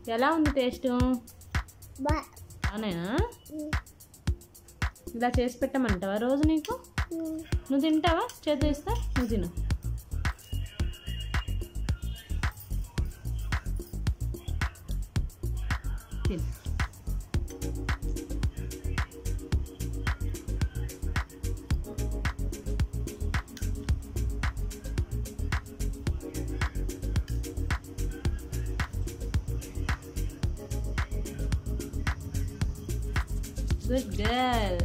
ఎలా ఉంది టేస్ట్? అవునా? ఇలా చేసి పెట్టమంటావా రోజు నీకు? నువ్వు తింటావా? చేతి ఇస్తా, నువ్వు తిను. తిను. Good girl.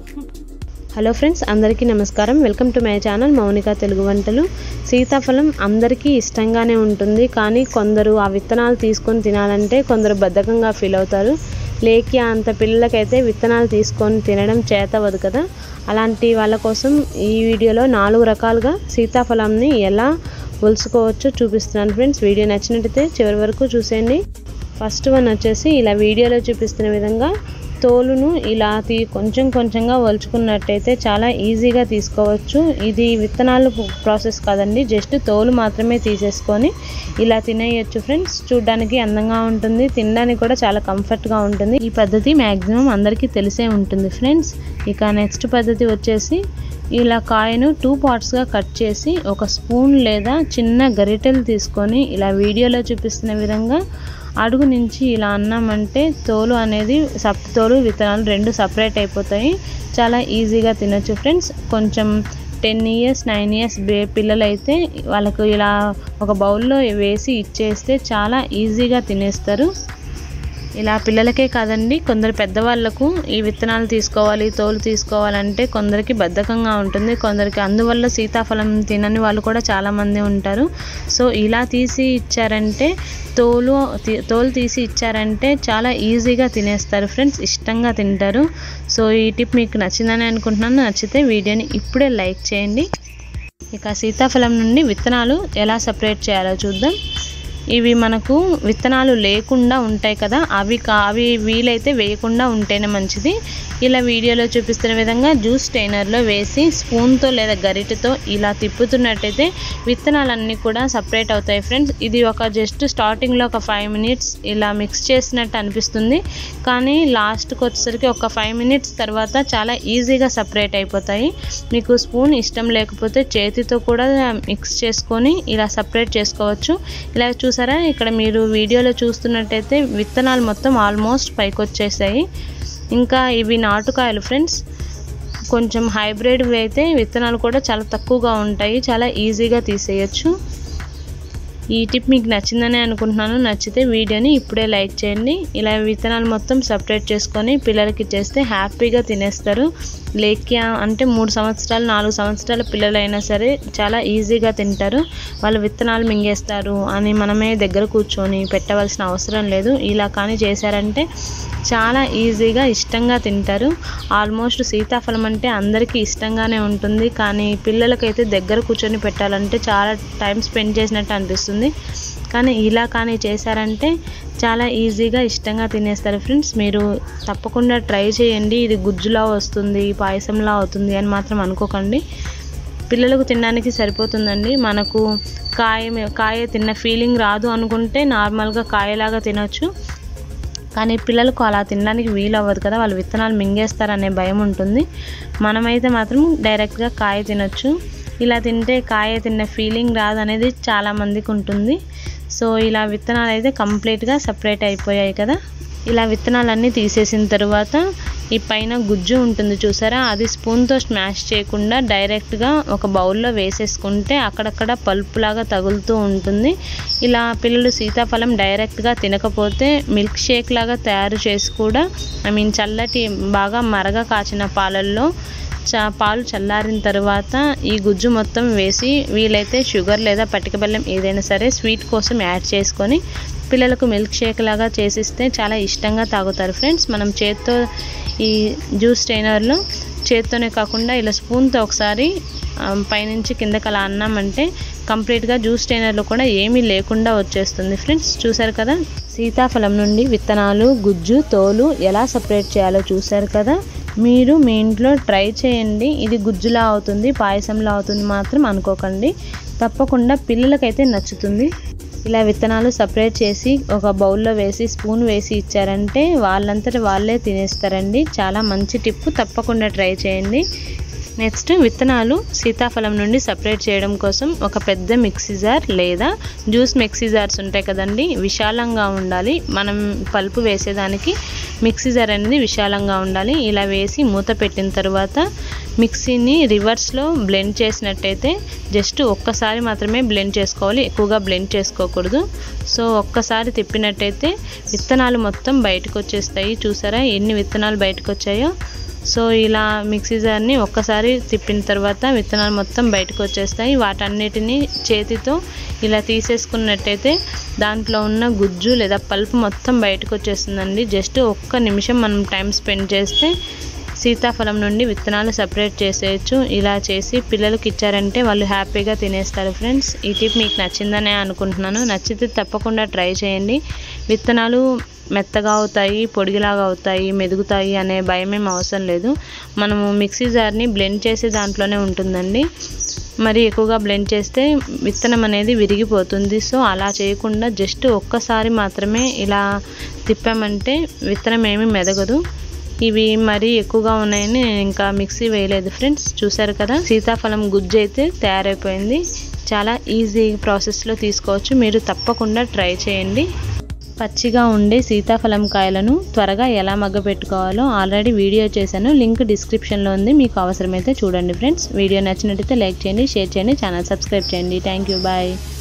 హలో ఫ్రెండ్స్, అందరికీ నమస్కారం. Welcome to my channel Mounika Telugu వంటలు. సీతాఫలం అందరికీ ఇష్టంగానే ఉంటుంది, కానీ కొందరు ఆ విత్తనాలు తీసుకొని తినాలంటే కొందరు బద్ధకంగా ఫీల్ అవుతారు. లేకి అంత పిల్లలకైతే విత్తనాలు తీసుకొని తినడం చేతవదు కదా. అలాంటి వాళ్ళ కోసం ఈ వీడియోలో 4 రకాలుగా సీతాఫలంని ఎలా ఒలుచుకోవచ్చో చూపిస్తున్నాను ఫ్రెండ్స్. వీడియో నచ్చినట్టయితే చివరి వరకు చూసేయండి. ఫస్ట్ వన్ వచ్చేసి ఇలా వీడియోలో చూపిస్తున్న విధంగా తోలును ఇలా కొంచెం కొంచెంగా ఒలుచుకున్నట్టయితే చాలా ఈజీగా తీసుకోవచ్చు. ఇది విత్తనాలు ప్రాసెస్ కాదండి, జస్ట్ తోలు మాత్రమే తీసేసుకొని ఇలా తినేయచ్చు ఫ్రెండ్స్. చూడడానికి అందంగా ఉంటుంది, తినడానికి కూడా చాలా కంఫర్ట్గా ఉంటుంది. ఈ పద్ధతి మ్యాక్సిమం అందరికీ తెలిసే ఉంటుంది ఫ్రెండ్స్. ఇక నెక్స్ట్ పద్ధతి వచ్చేసి ఇలా కాయను 2 పార్ట్స్గా కట్ చేసి ఒక స్పూన్ లేదా చిన్న గరిటెలు తీసుకొని ఇలా వీడియోలో చూపిస్తున్న విధంగా అడుగు నుంచి ఇలా అన్నామంటే తోలు అనేది తోలు విత్తనాలు 2 సపరేట్ అయిపోతాయి. చాలా ఈజీగా తినొచ్చు ఫ్రెండ్స్. కొంచెం 10 ఇయర్స్ 9 ఇయర్స్ పిల్లలైతే వాళ్ళకు ఇలా ఒక బౌల్లో వేసి ఇచ్చేస్తే చాలా ఈజీగా తినేస్తారు. ఇలా పిల్లలకే కాదండి, కొందరు పెద్దవాళ్ళకు ఈ విత్తనాలు తీసుకోవాలి, తోలు తీసుకోవాలంటే కొందరికి బద్ధకంగా ఉంటుంది, కొందరికి అందువల్ల సీతాఫలం తినని వాళ్ళు కూడా చాలామంది ఉంటారు. సో ఇలా తీసి ఇచ్చారంటే తోలు తీసి ఇచ్చారంటే చాలా ఈజీగా తినేస్తారు ఫ్రెండ్స్, ఇష్టంగా తింటారు. సో ఈ టిప్ మీకు నచ్చిందని అనుకుంటున్నాను. నచ్చితే వీడియోని ఇప్పుడే లైక్ చేయండి. ఇక సీతాఫలం నుండి విత్తనాలు ఎలా సపరేట్ చేయాలో చూద్దాం. ఇవి మనకు విత్తనాలు లేకుండా ఉంటాయి కదా, అవి వీలైతే వేయకుండా ఉంటేనే మంచిది. ఇలా వీడియోలో చూపిస్తున్న విధంగా జ్యూస్ స్ట్రైనర్లో వేసి స్పూన్తో లేదా గరిటెతో ఇలా తిప్పుతున్నట్టయితే విత్తనాలన్నీ కూడా సపరేట్ అవుతాయి ఫ్రెండ్స్. ఇది ఒక జస్ట్ స్టార్టింగ్లో ఒక 5 మినిట్స్ ఇలా మిక్స్ చేసినట్టు అనిపిస్తుంది, కానీ లాస్ట్కి వచ్చేసరికి ఒక 5 మినిట్స్ తర్వాత చాలా ఈజీగా సపరేట్ అయిపోతాయి. మీకు స్పూన్ ఇష్టం లేకపోతే చేతితో కూడా మిక్స్ చేసుకొని ఇలా సపరేట్ చేసుకోవచ్చు. ఇలా చూసారా, ఇక్కడ మీరు వీడియోలో చూస్తున్నట్టయితే విత్తనాలు మొత్తం ఆల్మోస్ట్ పైకి వచ్చేసాయి. ఇంకా ఇవి నాటుకాయలు ఫ్రెండ్స్, కొంచెం హైబ్రిడ్ అయితే విత్తనాలు కూడా చాలా తక్కువగా ఉంటాయి, చాలా ఈజీగా తీసేయచ్చు. ఈ టిప్ మీకు నచ్చిందని అనుకుంటున్నాను. నచ్చితే వీడియోని ఇప్పుడే లైక్ చేయండి. ఇలా విత్తనాలు మొత్తం సపరేట్ చేసుకొని పిల్లలకి ఇచ్చేస్తే హ్యాపీగా తినేస్తారు. లేక అంటే 3 సంవత్సరాలు 4 సంవత్సరాల పిల్లలైనా సరే చాలా ఈజీగా తింటారు. వాళ్ళు విత్తనాలు మింగేస్తారు అని మనమే దగ్గర కూర్చొని పెట్టవలసిన అవసరం లేదు. ఇలా కానీ చేశారంటే చాలా ఈజీగా ఇష్టంగా తింటారు. ఆల్మోస్ట్ సీతాఫలం అంటే అందరికీ ఇష్టంగానే ఉంటుంది, కానీ పిల్లలకైతే దగ్గర కూర్చొని పెట్టాలంటే చాలా టైం స్పెండ్ చేసినట్టు అనిపిస్తుంది. కానీ ఇలా కానీ చేశారంటే చాలా ఈజీగా ఇష్టంగా తినేస్తారు ఫ్రెండ్స్. మీరు తప్పకుండా ట్రై చేయండి. ఇది గుజ్జులా వస్తుంది, పాయసంలా అవుతుంది అని మాత్రం అనుకోకండి. పిల్లలకు తినడానికి సరిపోతుందండి. మనకు కాయ తిన్న ఫీలింగ్ రాదు అనుకుంటే నార్మల్గా కాయలాగా తినొచ్చు, కానీ పిల్లలకు అలా తినడానికి వీలు అవ్వదు కదా, వాళ్ళు విత్తనాలు మింగేస్తారనే భయం ఉంటుంది. మనమైతే మాత్రం డైరెక్ట్గా కాయ తినొచ్చు. ఇలా తింటే కాయ తిన్న ఫీలింగ్ రాదు అనేది చాలామందికి ఉంటుంది. సో ఇలా విత్తనాలు అయితే కంప్లీట్గా సపరేట్ అయిపోయాయి కదా. ఇలా విత్తనాలన్నీ తీసేసిన తర్వాత ఈ పైన గుజ్జు ఉంటుంది చూసారా, అది స్పూన్తో స్మాష్ చేయకుండా డైరెక్ట్గా ఒక బౌల్లో వేసేసుకుంటే అక్కడక్కడ పల్పులాగా తగులుతూ ఉంటుంది. ఇలా పిల్లలు సీతాఫలం డైరెక్ట్గా తినకపోతే మిల్క్ షేక్ లాగా తయారు చేసి కూడా చల్లటి బాగా మరగ కాచిన పాలల్లో పాలు చల్లారిన తర్వాత ఈ గుజ్జు మొత్తం వేసి వీలైతే షుగర్ లేదా పటిక బెల్లం ఏదైనా సరే స్వీట్ కోసం యాడ్ చేసుకొని పిల్లలకు మిల్క్ షేక్ లాగా చేసిస్తే చాలా ఇష్టంగా తాగుతారు ఫ్రెండ్స్. మనం చేత్తో ఈ జ్యూస్ స్ట్రైనర్లో చేత్తోనే కాకుండా ఇలా స్పూన్తో ఒకసారి పైనుంచి కిందకి అలా అన్నామంటే కంప్లీట్గా జ్యూస్ స్ట్రైనర్లో కూడా ఏమీ లేకుండా వచ్చేస్తుంది ఫ్రెండ్స్. చూసారు కదా, సీతాఫలం నుండి విత్తనాలు, గుజ్జు, తోలు ఎలా సపరేట్ చేయాలో చూసారు కదా. మీరు మీ ఇంట్లో ట్రై చేయండి. ఇది గుజ్జులా అవుతుంది, పాయసంలా అవుతుంది మాత్రం అనుకోకండి. తప్పకుండా పిల్లలకైతే నచ్చుతుంది. ఇలా విత్తనాలు సపరేట్ చేసి ఒక బౌల్లో వేసి స్పూన్ వేసి ఇచ్చారంటే వాళ్ళంతట వాళ్ళే తినేస్తారండి. చాలా మంచి టిప్పు, తప్పకుండా ట్రై చేయండి. నెక్స్ట్ విత్తనాలు సీతాఫలం నుండి సపరేట్ చేయడం కోసం ఒక పెద్ద మిక్సీ జార్ లేదా జ్యూస్ మిక్సీ జార్స్ ఉంటాయి కదండి, విశాలంగా ఉండాలి. మనం పల్పు వేసేదానికి మిక్సీ జార్ అనేది విశాలంగా ఉండాలి. ఇలా వేసి మూత పెట్టిన తర్వాత మిక్సీని రివర్స్లో బ్లెండ్ చేసినట్టయితే జస్ట్ ఒక్కసారి మాత్రమే బ్లెండ్ చేసుకోవాలి, ఎక్కువగా బ్లెండ్ చేసుకోకూడదు. సో ఒక్కసారి తిప్పినట్టయితే విత్తనాలు మొత్తం బయటకు వచ్చేస్తాయి. చూసారా ఎన్ని విత్తనాలు బయటకు వచ్చాయో. సో ఇలా మిక్సీ జార్ని ఒక్కసారి తిప్పిన తర్వాత విత్తనాలు మొత్తం బయటకు వచ్చేస్తాయి. వాటన్నిటిని చేతితో ఇలా తీసేసుకున్నట్టయితే దాంట్లో ఉన్న గుజ్జు లేదా పల్పు మొత్తం బయటకు వచ్చేస్తుందండి. జస్ట్ ఒక్క నిమిషం మనం టైం స్పెండ్ చేస్తే సీతాఫలం నుండి విత్తనాలు సపరేట్ చేసేయచ్చు. ఇలా చేసి పిల్లలకి ఇచ్చారంటే వాళ్ళు హ్యాపీగా తినేస్తారు. ఫ్రెండ్స్, ఈ టిప్ మీకు నచ్చిందనే అనుకుంటున్నాను. నచ్చితే తప్పకుండా ట్రై చేయండి. విత్తనాలు మెత్తగా అవుతాయి, పొడిగిలాగా అవుతాయి, మెదుగుతాయి అనే భయమేం అవసరం లేదు. మనము మిక్సీ జార్ని బ్లెండ్ చేసే దాంట్లోనే ఉంటుందండి. మరి ఎక్కువగా బ్లెండ్ చేస్తే విత్తనం అనేది విరిగిపోతుంది. సో అలా చేయకుండా జస్ట్ ఒక్కసారి మాత్రమే ఇలా తిప్పామంటే విత్తనం ఏమీ మెదగదు. ఇవి మరీ ఎక్కువగా ఉన్నాయని నేను ఇంకా మిక్సీ వేయలేదు. ఫ్రెండ్స్, చూసారు కదా సీతాఫలం గుజ్జు అయితే తయారైపోయింది. చాలా ఈజీ ప్రాసెస్లో తీసుకోవచ్చు. మీరు తప్పకుండా ట్రై చేయండి. పచ్చిగా ఉండే సీతాఫలం కాయలను త్వరగా ఎలా మగ్గపెట్టుకోవాలో ఆల్రెడీ వీడియో చేశాను, లింక్ డిస్క్రిప్షన్లో ఉంది. మీకు అవసరమైతే చూడండి. ఫ్రెండ్స్, వీడియో నచ్చినట్టయితే లైక్ చేయండి, షేర్ చేయండి, ఛానల్ సబ్స్క్రైబ్ చేయండి. Thank you, bye.